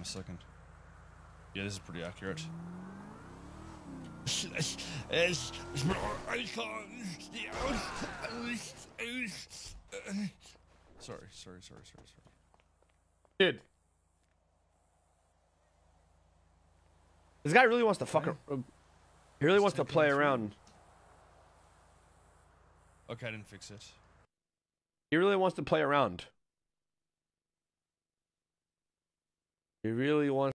in a second. Yeah, this is pretty accurate. Sorry. Dude. This guy really wants to fuck. He really wants to play around. Okay, I didn't fix it. He really wants to play around. He really wants